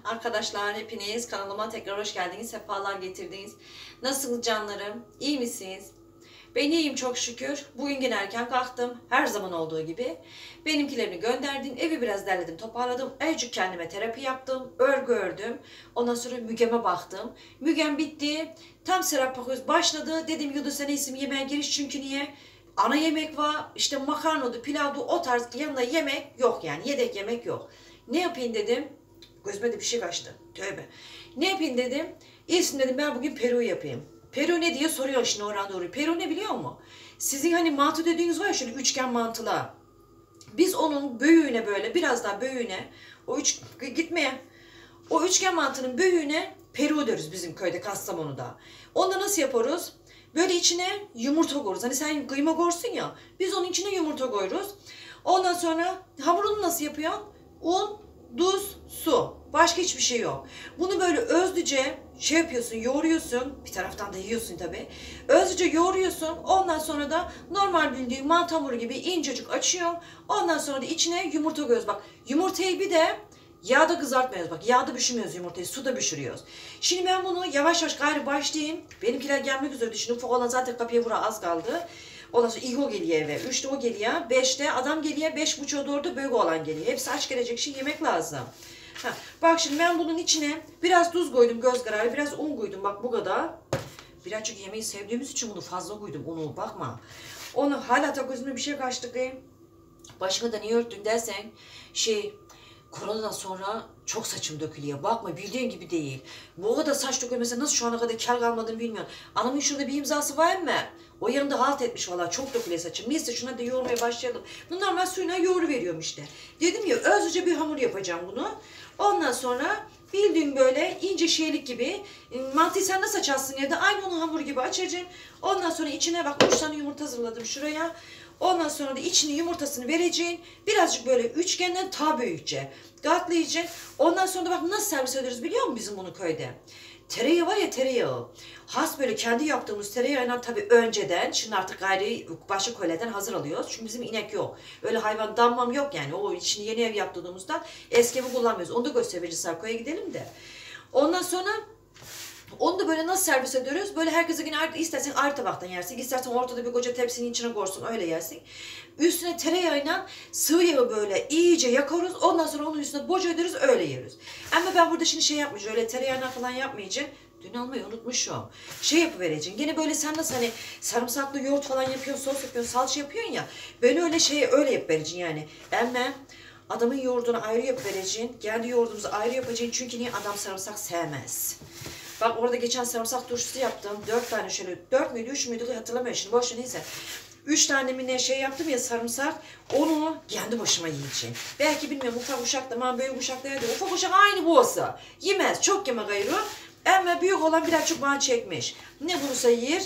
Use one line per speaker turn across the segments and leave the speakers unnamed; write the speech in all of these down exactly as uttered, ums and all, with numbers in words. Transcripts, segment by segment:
Arkadaşlar hepiniz kanalıma tekrar hoş geldiniz. Sefalar getirdiniz. Nasılsınız canlarım? İyi misiniz? Ben iyiyim çok şükür. Bugün yine erken kalktım. Her zaman olduğu gibi. Benimkilerini gönderdim. Evi biraz derledim, toparladım. Azıcık kendime terapi yaptım. Örgü ördüm. Ondan sonra Müge'me baktım. Mügem bitti. Tam Serap Paköz başladı. Dedim Yudu sen isim yemeğe giriş çünkü niye? Ana yemek var. İşte makarnadı, pilavdı o tarz yanında yemek yok yani. Yedek yemek yok. Ne yapayım dedim. Gözüme de bir şey kaçtı. Tövbe. Ne yapayım dedim. İyisin dedim ben bugün Peru yapayım. Peru ne diye soruyor şimdi oradan doğru. Peru ne biliyor musun? Sizin hani mantı dediğiniz var ya şöyle üçgen mantılar. Biz onun büyüğüne böyle biraz daha büyüğüne o üç gitmeye o üçgen mantının büyüğüne Peru diyoruz bizim köyde Kastamonu'da. Onda nasıl yapıyoruz? Böyle içine yumurta koyuyoruz. Hani sen kıyma koyursun ya. Biz onun içine yumurta koyuyoruz. Ondan sonra hamurunu nasıl yapıyor? Un, tuz, su. Başka hiçbir şey yok. Bunu böyle özlüce şey yapıyorsun, yoğuruyorsun. Bir taraftan da yiyorsun tabii. Özlüce yoğuruyorsun. Ondan sonra da normal bildiğin mantı hamuru gibi incecik açıyor. Ondan sonra da içine yumurta koyuyoruz. Bak yumurtayı bir de yağda kızartmıyoruz. Bak yağda pişirmiyoruz yumurtayı. Suda pişiriyoruz. Şimdi ben bunu yavaş yavaş gayrı başlayayım. Benimkiler gelmek üzere düşünün. Ufak olan zaten kapıya vura az kaldı. Ondan sonra İgo geliyor eve. Üçte o geliyor. Beşte adam geliyor. Beş buçuğa doğru da büyük olan geliyor. Hepsi aç gelecek şey yemek lazım. Ha, bak şimdi ben bunun içine biraz tuz koydum göz kararı. Biraz un koydum. Bak bu kadar. Birazcık yemeği sevdiğimiz için bunu fazla koydum. Unu bakma. Onu hala da gözüme bir şey kaçtı ki. Başımı da niye örttün dersen şey koronadan sonra çok saçım dökülüyor. Bakma bildiğin gibi değil. Bu kadar saç dökülmese nasıl şu ana kadar kel kalmadığını bilmiyorum. Anamın şurada bir imzası var mı? O yanında halt etmiş valla. Çok dökülüyor saçım. Neyse şuna da yoğurmaya başlayalım. Bu normal suyuna yoğuru veriyorum işte. Dedim ya özlüce bir hamur yapacağım bunu. Ondan sonra bildiğin böyle ince şeylik gibi mantıyı sen nasıl açarsın ya da aynı onun hamuru gibi açacaksın. Ondan sonra içine bak üç tane yumurta hazırladım şuraya. Ondan sonra da içine yumurtasını vereceksin. Birazcık böyle üçgenden ta büyükçe katlayacaksın. Ondan sonra da bak nasıl servis ediyoruz biliyor musun bizim bunu köyde? Tereyağı var ya tereyağı. Has böyle kendi yaptığımız tereyağıyla tabii önceden, şimdi artık gayri başka köylerden hazır alıyoruz. Çünkü bizim inek yok. Öyle hayvan dammam yok yani. O içini yeni ev yaptığımızda eski evi kullanmıyoruz. Onu da göstereceğiz Sarko'ya gidelim de. Ondan sonra onu da böyle nasıl servis ediyoruz? Böyle herkese yine ayrı, istersen ayrı tabaktan yersin. İstersen ortada bir koca tepsinin içine koysun öyle yersin. Üstüne tereyağıyla sıvı yağı böyle iyice yakarız. Ondan sonra onun üstüne boca ederiz öyle yeriz. Ama ben burada şimdi şey yapmayacağım. Öyle tereyağına falan yapmayacağım. Dün almayı unutmuşum. Şey yapıvereceğim. Gene böyle sen nasıl hani sarımsaklı yoğurt falan yapıyorsun, sos yapıyorsun, salça yapıyorsun ya. Ben öyle şey öyle yapıvereceğim yani. Ama adamın yoğurdunu ayrı yapıvereceğim. Kendi yoğurdumuzu ayrı yapacağım. Çünkü niye adam sarımsak sevmez. Bak orada geçen sarımsak turşusu yaptım. Dört tane şöyle, dört müydü, üç müydü hatırlamıyorum şimdi. Boşuna neyse. Üç tane mi ne şey yaptım ya sarımsak. Onu kendi başıma yiyeceğim. Belki bilmiyorum ufak uşak da, aman büyük uşak da yedi. Ufak uşak aynı bu olsa. Yemez, çok yeme gayrı. Ama büyük olan birazcık bana çekmiş. Ne bulursa yer.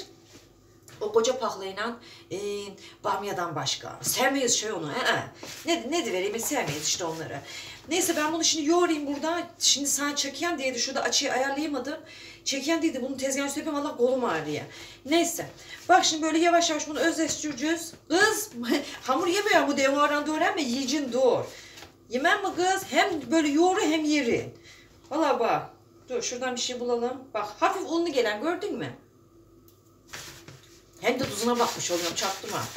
O koca paklayla e, bamyadan başka. Sevmeyiz şey onu. He -he. Ne, ne de vereyim sevmeyiz işte onları. Neyse ben bunu şimdi yoğurayım burada. Şimdi sana çekiyen diye de şurada açıyı ayarlayamadım. Çekiyen diye de bunu tezgahın üstüne yapayım. Allah kolum ağrıyor. Neyse. Bak şimdi böyle yavaş yavaş bunu özleştireceğiz. Kız hamur yemiyor bu dev oranda öğrenme. Yiyecin doğru. Yemem mi kız? Hem böyle yoğuru hem yeri. Valla bak. Dur şuradan bir şey bulalım. Bak hafif unlu gelen gördün mü? Hem de tuzuna bakmış oluyorum çaktım ha.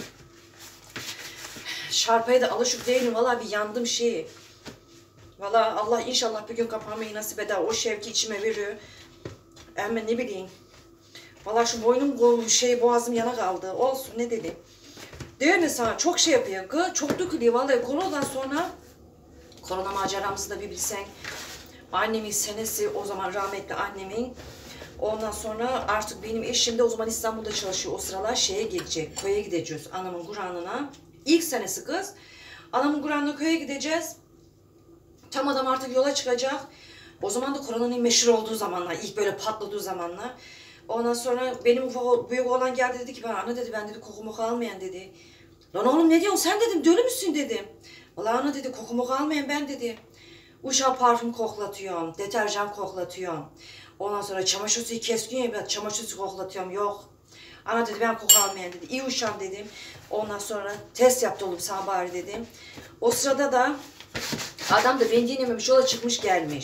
Şarpaya da alışık değilim. Valla bir yandım şeyi. Valla Allah inşallah bir gün kapanmayı nasip eder. O şevki içime veriyor. Ama ne bileyim. Valla şu boynum kolum şey boğazım yana kaldı. Olsun ne dedim. Değil mi sana? Çok şey yapıyor. Kız. Çok dökülüyor. Vallahi koronadan sonra korona maceramızı da bir bilsen. Annemin senesi o zaman rahmetli annemin. Ondan sonra artık benim eşim de o zaman İstanbul'da çalışıyor. O sıralar şeye gidecek. Köye gideceğiz anamın Kur'an'ına. İlk senesi kız. Anamın Kur'an'ına köye gideceğiz. Tam adam artık yola çıkacak. O zaman da koronanın meşhur olduğu zamanlar. İlk böyle patladığı zamanlar. Ondan sonra benim ufak, büyük oğlan geldi dedi ki bana ana dedi ben dedi koku moku almayan dedi. Lan oğlum ne diyorsun sen dedim deli müsün dedim. Vallahi ana dedi koku moku almayan ben dedi. Uşağı parfüm koklatıyorum. Deterjan koklatıyorum. Ondan sonra çamaşır suyu kesiyorum ya çamaşır suyu koklatıyorum. Yok. Ana dedi ben koku almayan dedi. İyi uşağım dedim. Ondan sonra test yaptı oğlum sana bari dedim. O sırada da adam da beni dinlememiş yola çıkmış gelmiş.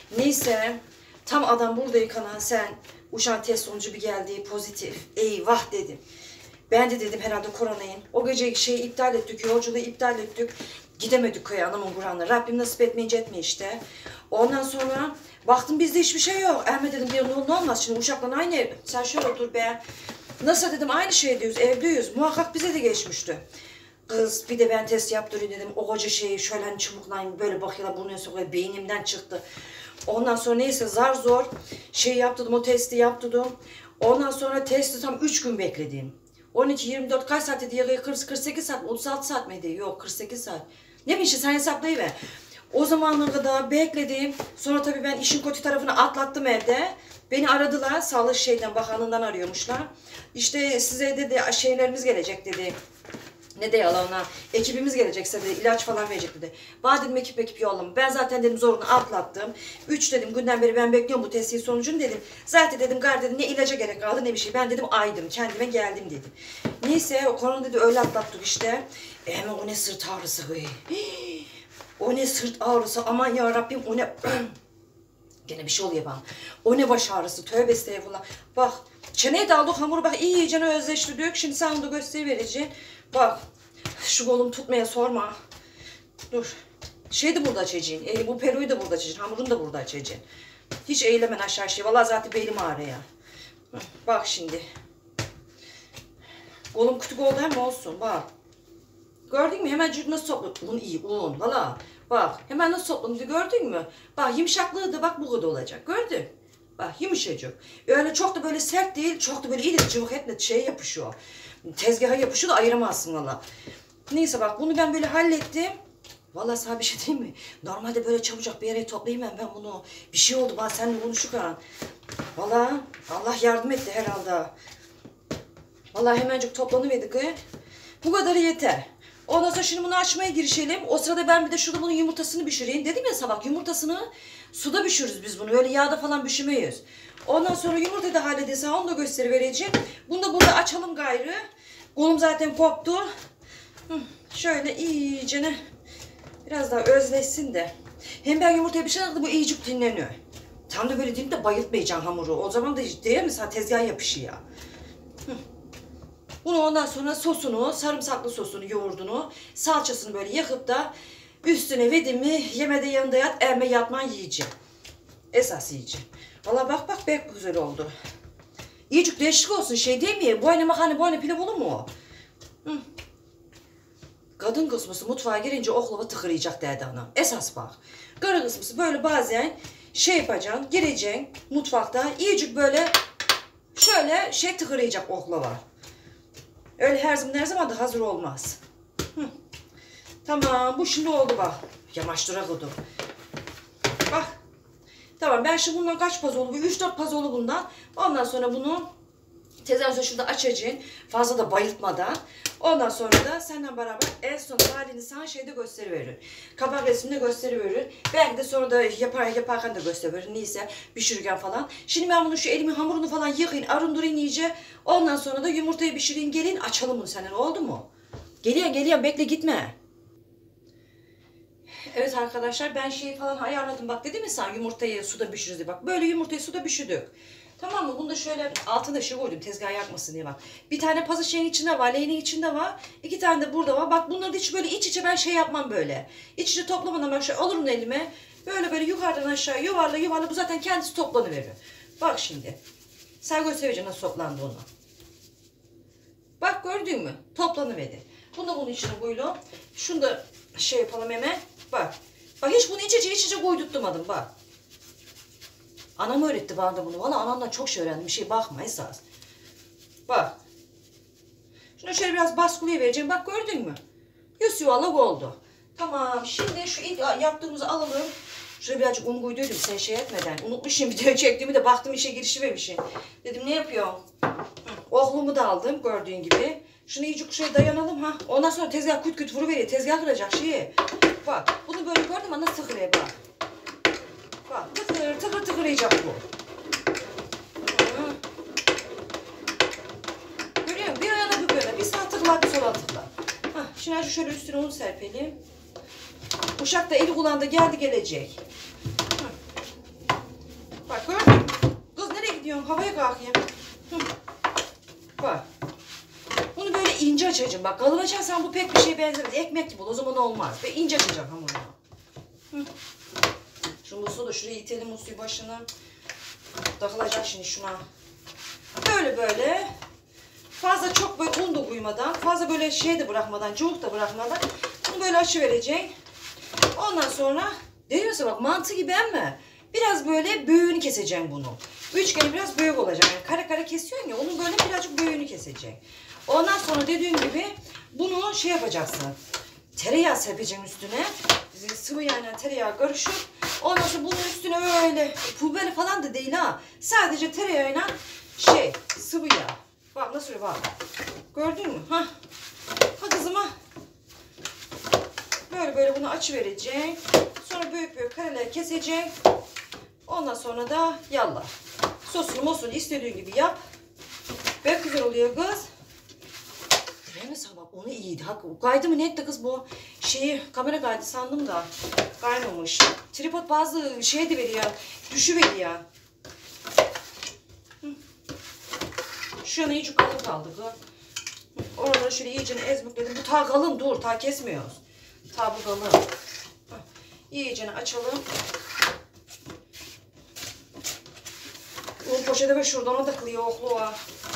Neyse tam adam burada yıkanan sen uşağın test sonucu bir geldi pozitif. Eyvah dedim. Ben de dedim herhalde koronayım. O gece şeyi iptal ettik, yolculuğu iptal ettik. Gidemedik köye anamın Kur'an'la. Rabbim nasip etmeyince etme işte. Ondan sonra baktım bizde hiçbir şey yok. Erme dedim bir ne olmaz şimdi uşakla aynı ev. Sen şöyle otur be. Nasıl dedim aynı şeydeyiz, evdeyiz. Muhakkak bize de geçmişti. Kız bir de ben test yaptırayım dedim. O koca şeyi şöyle hani çubuklayın böyle bakıyorlar bunu sokuyor beynimden çıktı. Ondan sonra neyse zar zor şey yaptırdım o testi yaptırdım. Ondan sonra testi tam üç gün bekledim. on iki yirmi dört kaç saat dedi? kırk kırk sekiz saat mi? otuz altı saat miydi? Yok kırk sekiz saat. Ne bileyim işte sen hesaplayıver. O zamana kadar bekledim. Sonra tabii ben işin kötü tarafını atlattım evde. Beni aradılar. Sağlık şeyden bakanlığından arıyormuşlar. İşte size dedi şeylerimiz gelecek dedi. Ne de yalan ona. Ekibimiz gelecekse dedi. İlaç falan verecek dedi. Bana dedim ekip ekip yollama. Ben zaten dedim zorunu atlattım. Üç dedim günden beri ben bekliyorum bu testin sonucunu dedim. Zaten dedim gar dedim ne ilaca gerek kaldı ne bir şey. Ben dedim aydım. Kendime geldim dedim. Neyse o korona dedi öyle atlattık işte. E, ama o ne sırt ağrısı. O ne sırt ağrısı. Aman ya Rabbim o ne... Gene bir şey oluyor bana. O ne baş ağrısı. Tövbe estağfurullah. Bak çeneye daldık hamuru bak iyice özleştirdik. Şimdi sen onu da gösteriverici. Bak şu kolum tutmaya sorma. Dur. Şey de burada açacaksın. E, bu peruyu da burada açacaksın. Hamurunu da burada açacaksın. Hiç eğilemen aşağı şey. Vallahi zaten belim ağrıyor. Bak şimdi. Kolum küçük oldu hem olsun. Bak. Gördün mü? Hemen nasıl topladı. Un iyi un. Valla. Bak hemen nasıl topladı gördün mü? Bak yumuşaklığı da bak bu kadar olacak. Gördün? Bak yumuşacık. Öyle çok da böyle sert değil. Çok da böyle iyi de cıvık etle şey yapışıyor. Tezgaha yapışıyor da ayıramazsın valla. Neyse bak bunu ben böyle hallettim. Valla sana bir şey diyeyim mi? Normalde böyle çabucak bir yere toplayayım ben bunu. Bir şey oldu bana seninle konuşurken. Valla Allah yardım etti herhalde. Valla hemencik toplanıverdik. Bu kadarı yeter. Ondan sonra şimdi bunu açmaya girişelim. O sırada ben bir de şurada bunun yumurtasını pişireyim. Dedim ya sabah yumurtasını suda pişiririz biz bunu. Öyle yağda falan pişirmeyiz. Ondan sonra yumurtayı da halledilse onu da gösterivereceğim. Bunu da burada açalım gayrı. Kolum zaten koptu. Hı, şöyle iyicene biraz daha özleşsin de. Hem ben yumurtaya pişirene bu iyicik dinleniyor. Tam da böyle dinle de bayıltmayacaksın hamuru. O zaman da değil mi sana tezgah yapışıyor. Hı. Bunu ondan sonra sosunu, sarımsaklı sosunu, yoğurdunu, salçasını böyle yakıp da üstüne verdim mi yemede yanında yat, emme yatman yiyeceğim. Esas yiyeceğim. Valla bak bak pek güzel oldu. İyicik değişik olsun şey değil mi? Boyna makarna boyna pilav olur mu o? Hı. Kadın kısmısı mutfağa girince oklava tıkırayacak derdi anam. Esas bak. Karı kısmısı böyle bazen şey yapacaksın, gireceksin mutfakta iyicik böyle şöyle şey tıkırayacak oklava. Öyle her zaman her zaman da hazır olmaz. Hı. Tamam bu şimdi oldu bak. Yamaçtıra koydum. Bak. Tamam ben şimdi bundan kaç pazolu? üç dört pazolu bundan. Ondan sonra bunu tezgahın şurada açacaksın. Fazla da bayıltmadan. Ondan sonra da senden beraber en son halini sana şeyde gösteriverir. Kabak resminde gösteriverir. Belki de sonra da yapar, yaparken de gösteriverir. Neyse pişirirken falan. Şimdi ben bunu şu elimin hamurunu falan yıkayın, arındırayım iyice. Ondan sonra da yumurtayı pişireyim. Gelin açalım bunu seninle. Oldu mu? Geliyorum geliyorum bekle gitme. Evet arkadaşlar ben şeyi falan ayarladım. Bak dedim mi sen yumurtayı suda pişiririz diye. Bak böyle yumurtayı suda pişirdik. Tamam mı? Bunu da şöyle altına şey koydum tezgah yakmasın diye bak. Bir tane pazı şeyin içinde var, leğenin içinde var. İki tane de burada var. Bak bunları hiç böyle iç içe ben şey yapmam böyle. İç içe toplamadan ben şey alırım elime. Böyle böyle yukarıdan aşağı yuvarla yuvarla bu zaten kendisi toplanıverir. Bak şimdi. Sen göstereceğim nasıl toplandı onu. Bak gördün mü? Toplanıverdi. Bunu da bunun içine koyalım. Şunu da şey yapalım hemen. Bak. Bak hiç bunu iç içe iç içe koydurtmadım bak. Anam öğretti bana da bunu. Valla anamdan çok şey öğrendim. Bir şey bakma esas. Bak. Şunu şöyle biraz baskılıya vereceğim. Bak gördün mü? Yüz yuvarlak oldu. Tamam. Şimdi şu ilk yaptığımızı alalım. Şuraya birazcık un koyduydum sen şey etmeden. Unutmuşum video çektiğimi de baktım işe girişivermişim. Dedim ne yapıyorum? Ohlumu da aldım gördüğün gibi. Şunu iyice şuraya dayanalım ha. Ondan sonra tezgah küt küt vuruveriyor. Tezgah kıracak şeyi. Bak bunu böyle gördüm ama nasıl tıkırıyor bak. Bak tıkır tıkır tıkırayacak bu. Hı. Görüyor musun? Bir yana bir böyle. Bir sağa tıkla bir sola tıkla. Hah, şimdi şöyle üstüne un serpelim. Uşak da eli kulağında geldi gelecek. Hı. Bak gördün mü? Kız nereye gidiyorsun? Havaya kalkayım. Hı. Bak. Bunu böyle ince açacağım. Bak kalın açarsan bu pek bir şeye benzemez. Ekmek gibi o zaman olmaz. Ve ince açacağım hamurunu. Hı. Şu musluğu da şuraya itelim musluğu başına. Takılacak şimdi şuna. Böyle böyle. Fazla çok böyle un da koymadan, fazla böyle şey de bırakmadan, cıvık da bırakmadan bunu böyle açıvereceksin. Ondan sonra değil mi bak mantı gibi ama biraz böyle büyüğünü keseceğim bunu. Üçgeni biraz büyük olacak. Yani kare kare kesiyorsun ya onun böyle birazcık büyüğünü keseceksin. Ondan sonra dediğim gibi bunu şey yapacaksın. Tereyağı serpeceğim üstüne. Sıvı yağla tereyağı karışık. Ondan sonra bunun üstüne öyle pul biber falan da değil ha. Sadece tereyağıyla şey sıvı yağ. Bak nasıl bak. Gördün mü? Ha. Ha kızıma. Böyle böyle bunu açıvereceğim. Sonra büyük büyük kareler keseceğim. Ondan sonra da yallah. Sosunu mosunu istediğin gibi yap. Böyle güzel oluyor kız. Değil mi sabah? Onu iyiydi. Hak, kaydı mı ne etti kız bu? Şeyi kamera kaydı sandım da. Kaymamış. Tripod bazı şey de veriyor. Düşüveriyor. Şu yana iyice kalın kaldı. Oraları şöyle iyice ezmükledim. Bu ta kalın dur. Ta kesmiyoruz. Ta bu kalın. İyice açalım. Un poşete ve şuradan o takılıyor okluğa.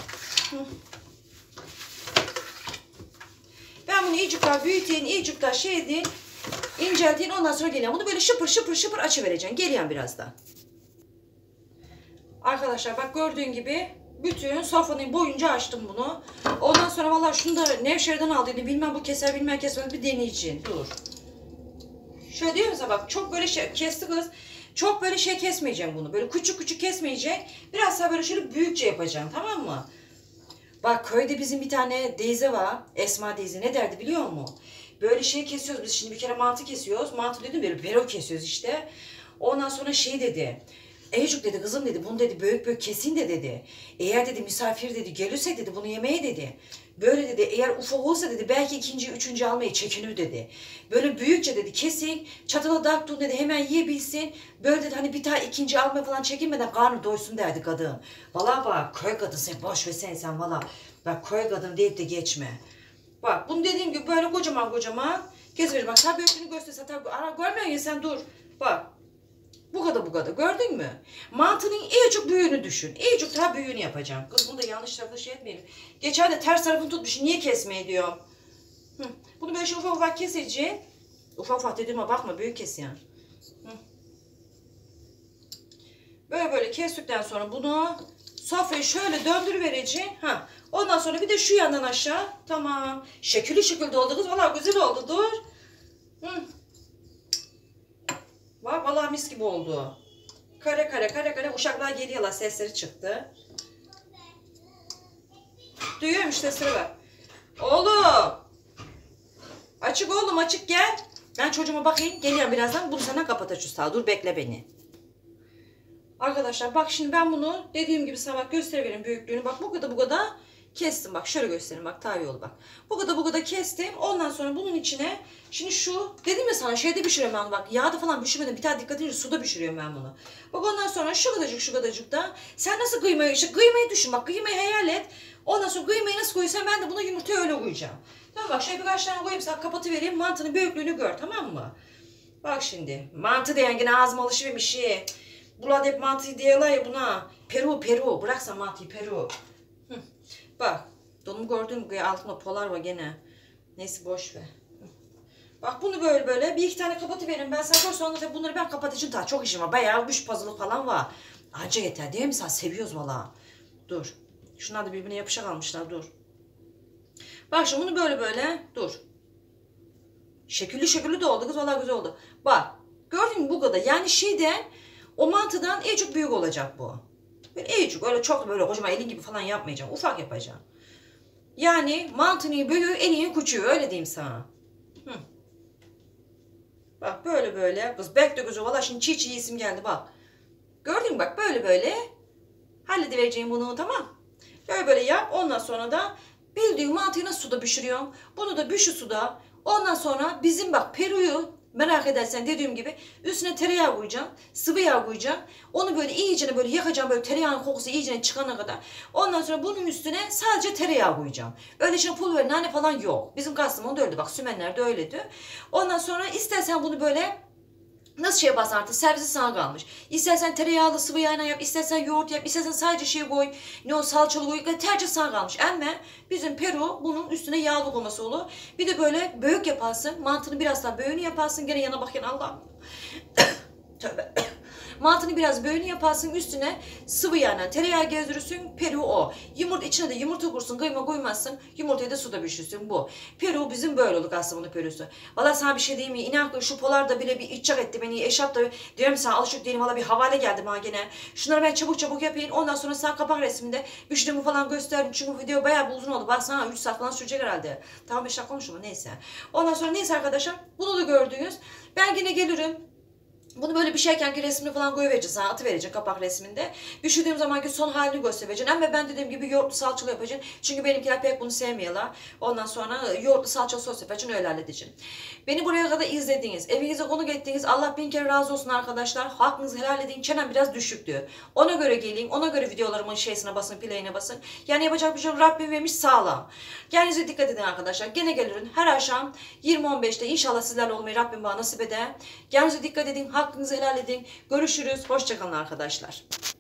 Ben bunu iyice daha büyüteyim. İyice daha şey edeyim. İncelteyim. Ondan sonra geliyorum. Bunu böyle şıpır şıpır şıpır açıvereceğim. Geliyorum birazdan. Arkadaşlar bak gördüğün gibi bütün sofranın boyunca açtım bunu. Ondan sonra vallahi şunu da Nevşehir'den aldıydım. Bilmem bu keser bilmem kesmez bir deneyeceğim. Dur. Şöyle diyor musun bak çok böyle şey kesti kız. Çok böyle şey kesmeyeceğim bunu. Böyle küçük küçük kesmeyeceğim. Biraz daha böyle şöyle büyükçe yapacağım tamam mı? Bak köyde bizim bir tane teyze var. Esma teyze ne derdi biliyor musun? Böyle şey kesiyoruz biz şimdi bir kere mantı kesiyoruz. Mantı dedim böyle pero kesiyoruz işte. Ondan sonra şey dedi. Eycuk dedi kızım dedi bunu dedi büyük büyük kesin de dedi. Eğer dedi misafir dedi gelirse dedi bunu yemeye dedi. Böyle dedi eğer ufak olsa dedi belki ikinci üçüncü almayı çekinir dedi. Böyle büyükçe dedi kesin çatala daktun dedi hemen yiyebilsin. Böyle dedi hani bir daha ikinci almaya falan çekinmeden karnı doysun derdi kadın. Valla bak köy kadın sen boş ver sen sen valla. Bak köy kadın deyip de geçme. Bak bunu dediğim gibi böyle kocaman kocaman kesiverir. Bak sen büyüklüğünü göstersen tabii ara görmüyorsun ya sen dur. Bak. Bu kadar bu kadar gördün mü? Mantının iyicik büyüğünü düşün. İyicik daha büyüğünü yapacağım. Kız bunu da yanlış tarafta şey etmeyelim. Geçen de ters tarafını tutmuş. Niye kesmeye diyor. Hı. Bunu böyle ufak ufak keseceğim. Ufak ufak dediğime bakma büyük kes yani. Hı. Böyle böyle kestikten sonra bunu sofrayı şöyle döndürüvereceğim. Ha. Ondan sonra bir de şu yandan aşağı. Tamam. Şekilli şekilde oldu kız. Valla güzel oldu. Dur. Hı. Bak vallahi mis gibi oldu. Kare kare kare kare uşaklar geliyorlar sesleri çıktı. Duyuyorum işte sıra var. Oğlum. Açık oğlum açık gel. Ben çocuğuma bakayım geliyorum birazdan bunu senden kapatacağız sağ dur bekle beni. Arkadaşlar bak şimdi ben bunu dediğim gibi sana bak gösteriverim büyüklüğünü. Bak bu kadar bu kadar kestim bak şöyle göstereyim bak daha iyi oldu bak. Bu kadar bu kadar kestim ondan sonra bunun içine şimdi şu dedim ya sana şeyde pişiriyorum ben bak yağda falan pişirmedim bir tane dikkat edin suda pişiriyorum ben bunu. Bak ondan sonra şu kadarcık şu kadarcık da sen nasıl kıymayı işte kıymayı düşün bak kıymayı hayal et. Ondan sonra kıymayı nasıl koyuyorsan ben de buna yumurtayı öyle koyacağım. Tamam bak şöyle birkaç tane koyayım sana kapatıvereyim mantının büyüklüğünü gör tamam mı? Bak şimdi mantı diyen yine ağzıma alışıvermiş şey. Bulat hep mantıyı diyorlar ya buna. Peru Peru bıraksan mantıyı Peru. Hı. Bak donumu gördün mü altında polar var gene. Neyse boş ver. Bak bunu böyle böyle bir iki tane kapatıverin ben sana sonra tabii bunları ben kapatacağım daha çok işim var. Bayağı üç puzzle falan var. Anca yeter değil mi sen seviyoruz valla. Dur. Şunlar da birbirine yapışa kalmışlar dur. Bak şimdi bunu böyle böyle dur. Şekilli şekilli de oldu kız valla güzel oldu. Bak gördün mü bu kadar yani şeyden o mantıdan en çok büyük olacak bu. Böyle en çok öyle çok böyle kocaman elin gibi falan yapmayacağım. Ufak yapacağım. Yani mantının büyüğü en iyi küçüğü öyle diyeyim sana. Hı. Bak böyle böyle. Kız bekle gözü valla şimdi çiğ çiğ isim geldi bak. Gördün mü bak böyle böyle. Halledivereceğim bunu tamam. Böyle böyle yap. Ondan sonra da bildiğin mantıyı nasıl suda pişiriyorum. Bunu da bir şu suda. Ondan sonra bizim bak Peru'yu Merak edersen dediğim gibi üstüne tereyağı koyacağım. Sıvı yağ koyacağım. Onu böyle iyicene böyle yakacağım. Böyle tereyağının kokusu iyicene çıkana kadar. Ondan sonra bunun üstüne sadece tereyağı koyacağım. Öyle şimdi pul biber, nane falan yok. Bizim Kastamonu'da öyle. Bak Sümenler de öyleydi. Ondan sonra istersen bunu böyle nasıl şey yaparsan artık, servisi sana kalmış. İstersen tereyağlı sıvı yağına yap, istersen yoğurt yap, istersen sadece şey koy, ne o salçalı koy, tercih sana kalmış. Ama bizim Peru bunun üstüne yağlı olması olur. Bir de böyle böğük yaparsın, mantını biraz daha böğünü yaparsın, gene yana bakın Allah. Tövbe. Mantını biraz böyle yaparsın, üstüne sıvı yağına tereyağı gezdirirsin, Peru o. Yumurta içine de yumurta kursun, kıyma koymazsın, yumurtayı da suda pişirsin, bu. Peru bizim böyle olur aslında bunun Peru'su. Valla sana bir şey diyeyim mi? İnan şu polar da bile bir içecek etti beni, eşap da diyorum sana alışık değilim, valla bir havale geldim ha gene. Şunları ben çabuk çabuk yapayım, ondan sonra sana kapak resminde pişirdiğimi falan gösterdim. Çünkü bu video bayağı bir uzun oldu. Bak sana üç saat falan sürecek herhalde. Tamam beş dakika olmuş ama neyse. Ondan sonra neyse arkadaşlar, bunu da gördünüz. Ben yine gelirim. Bunu böyle pişerken ki resmini falan koyuvereceğiz. Sana atıverecek kapak resminde. Pişirdiğim zamanki son halini göstereceğim. Ama ben dediğim gibi yoğurtlu salçalı yapacağım. Çünkü benimkiler pek bunu sevmiyorlar. Ondan sonra yoğurtlu salçalı sos yapacağım. Öyle halledeceğim. Beni buraya kadar izlediniz. Evinize konuk ettiniz. Allah bin kere razı olsun arkadaşlar. Hakkınızı helal edin. Çenem biraz düşük diyor. Ona göre geleyim. Ona göre videolarımın şeysine basın, play'ine basın. Yani yapacak bir şey yok. Rabbim vermiş sağlam. Kendinize dikkat edin arkadaşlar. Gene gelirim. Her akşam yirmi on beşte inşallah sizlerle olmayı Rabbim bana nasip eder. Kendinize dikkat edin. Hakkınızı helal edin. Görüşürüz. Hoşçakalın arkadaşlar.